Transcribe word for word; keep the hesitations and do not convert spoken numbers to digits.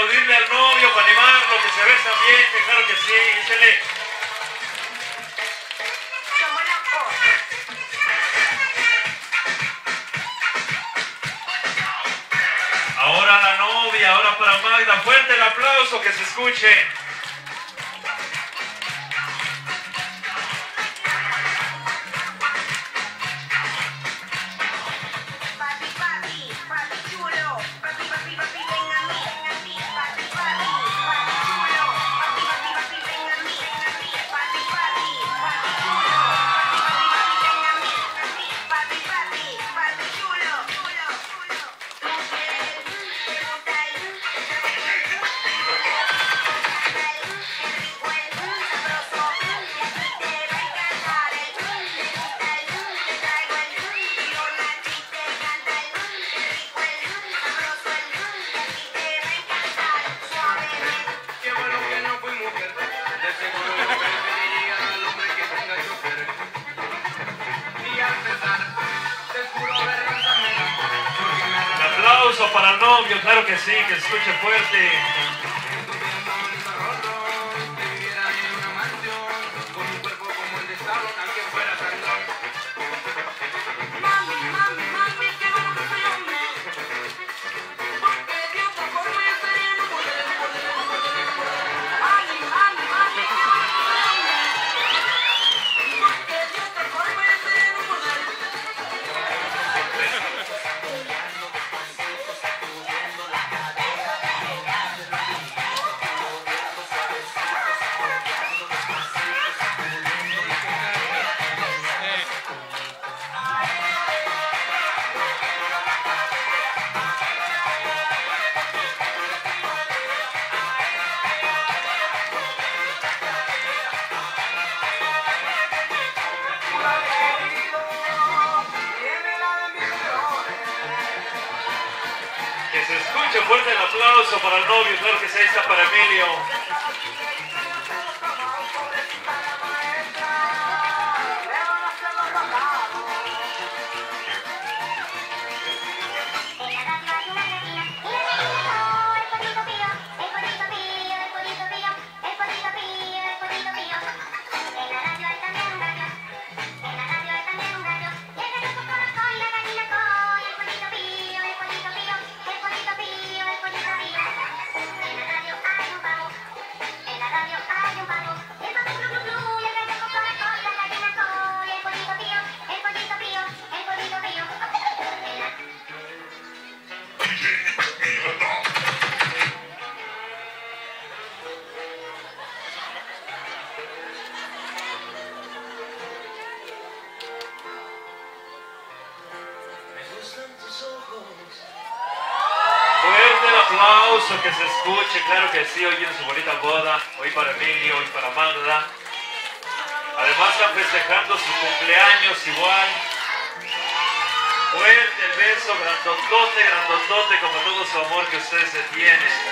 aplaudirle al novio para animarlo, que se besan bien, que claro que sí, échale. Ahora la novia, ahora para Magda, fuerte el aplauso, que se escuche. Aplauso para el novio, claro que sí, que se escuche fuerte. Que se escuche fuerte el aplauso para el novio, claro que sí, ahí está para Emilio. Fuerte el aplauso, que se escuche, claro que sí, hoy en su bonita boda, hoy para Emilio, hoy para Magda. Además están festejando su cumpleaños igual. Fuerte el beso, grandotote, grandotote, como todo su amor que ustedes se tienen.